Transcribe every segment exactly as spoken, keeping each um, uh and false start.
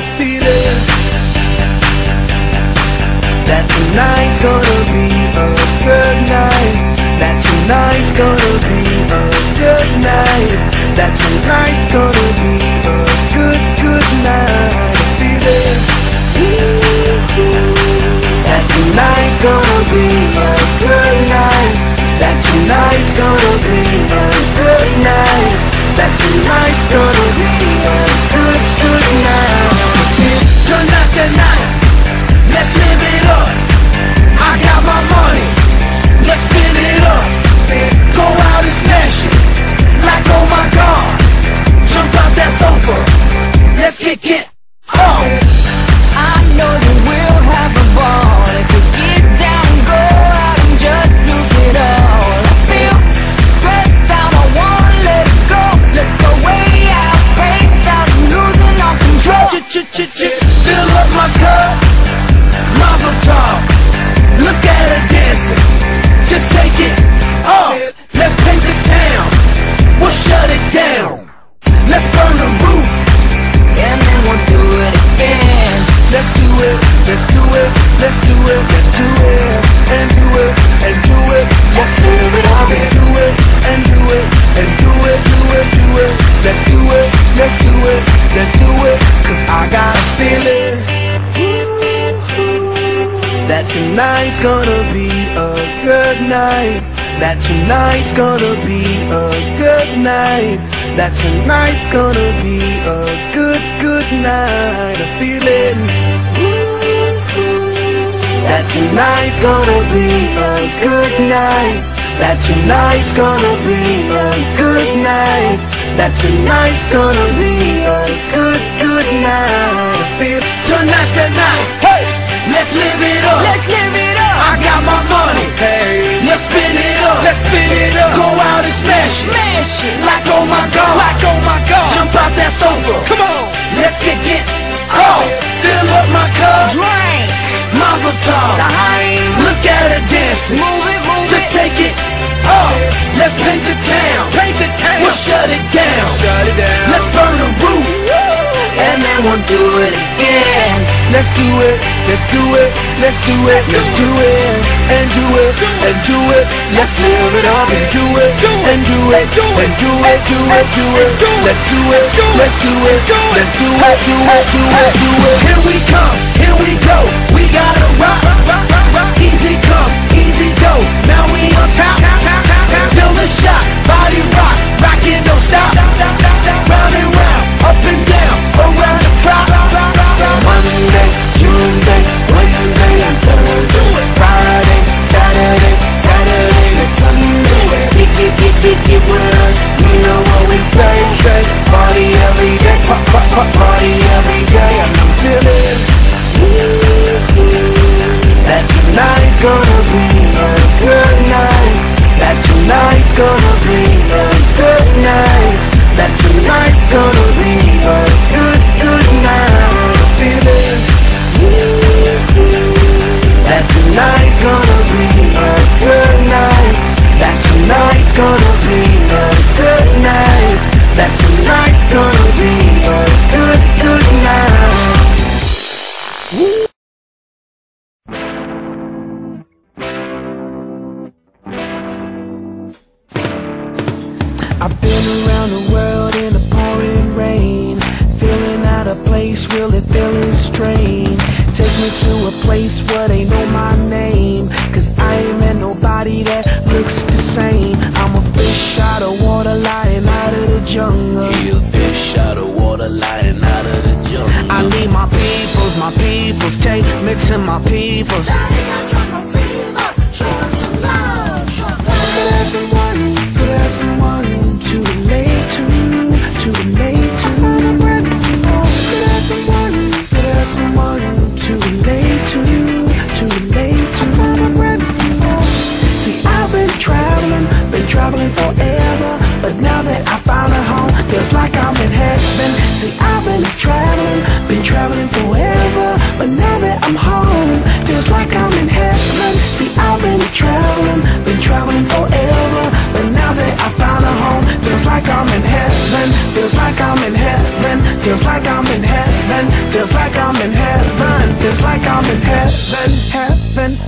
feeling that tonight's gonna be a good night. That tonight's gonna be a good night. That tonight's gonna be a good, good night. Feeling that tonight's gonna be a good night. That tonight's gonna be a good night. That tonight's gonna be a good, good night. Tonight's the night. Let's live it up. I got my money. Let's spin it up. Go out and smash it. Like oh my God. Jump out that sofa. Let's kick it off. I know that we'll have a ball if we get down and go out and just lose it all. I feel stressed out, I wanna let it go. Let's go way out, face out, losing all control. Fill up my cup, Mazel tov. Look at her dancing, just take it off. Let's paint the town, we'll shut it down. Let's burn the roof, and then we'll do it again. let's do it, let's do it, let's do it, let's do it, and do it, and do it. Let's live it up and do it, and do it, and do it, do it, do it. Let's do it, let's do it, let's do it. Cause I got a feeling that tonight's gonna be a good night. That tonight's gonna be a good night. That tonight's gonna be a good, good night. A feeling that tonight's gonna be a good night. That tonight's gonna be a good night. That tonight's gonna be a good, good night. I feel tonight's the night. Hey, let's live it up. Let's live it up. I got my money. Hey, let's spin it up. Let's spin it up. Go out and smash it. Smash it. Like oh my God. Like oh my God. Jump out that sofa. Come on. Let's kick it off. Fill up my cup. Drink. Mazel tov. Look at her dancing. Move it, move Just it. take it off. Let's paint the town. Paint the town. We'll shut it down. Shut it down. Let's burn the roof. And then we'll do it again. Let's do it, let's do it, let's do it, let's do it, and do it, and do it. Let's live it up and do it, and do it, and do it, do it, do it. Let's do it, let's do it, let's do it, do it, do it, do it. Here we come, here we go. We gotta rock, rock, rock, rock. Easy come, easy go. Now we on top, feel the shot, body rock, rockin' don't stop. Round and round, up and down, around the clock. Monday, Tuesday, Wednesday, and Thursday, Friday, Saturday, Saturday, and Sunday. Keep, keep, keep, keep, keep with us. You know what we say, say. Party every day, pop, pop, pop, party every day. And I'm feeling that tonight's gonna be a good night. That tonight's gonna be a good night. That tonight's gonna be a good, good night. Feeling that tonight's gonna be a good night. That tonight's gonna be a good night. That tonight's gonna be a good, good night. I've been around the world in the pouring rain, feeling out of place, really feeling strange. Take me to a place where they know my name, cause I ain't met nobody that looks the same. I'm a fish out of water lying out of the jungle. He a fish out of water lying out of the jungle. I need my peoples, my peoples, take me to my peoples. Could have someone, could have someone to relate to, to relate to. Could have someone, could have someone to relate to, to relate to. See, I've been traveling, been traveling forever, but now that I found a home, feels like I'm in heaven. See, I've been traveling, been traveling forever, but now that I'm home, feels like I'm in heaven. See, I've been traveling, been traveling forever, but now that I found a home, feels like I'm in heaven. Feels like I'm in heaven. Feels like I'm in heaven. heaven. Feels like I'm in heaven. Feels like I'm in heaven, heaven.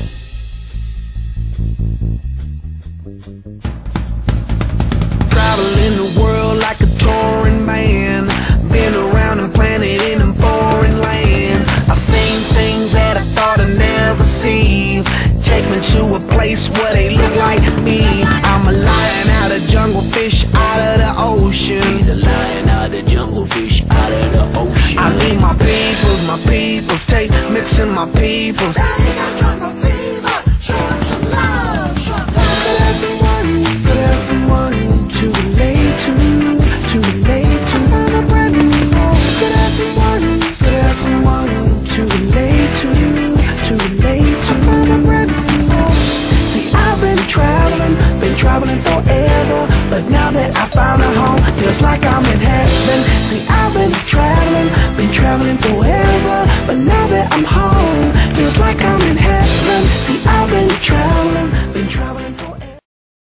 Traveling the world like a touring man. Been around the planet in them foreign lands. I've seen things that I thought I'd never see. Take me to a place where they look like me. I'm a lion out of jungle, fish out of the ocean. He's a lion out of the jungle, fish out of the ocean. I need my peoples, my peoples, take mixing my peoples. Daddy got jungle fever, show him some love, show him love. Could have someone, could have someone to relate to, to relate to. On a brand new rose. Could have someone, could have someone to relate to, to relate to. On a brand new rose. See, I've been traveling, been traveling forever, but now that I found a home, feels like I'm in heaven. See, I've been traveling, been traveling forever, but now that I'm home, feels like I'm in heaven. See, I've been traveling, been traveling forever.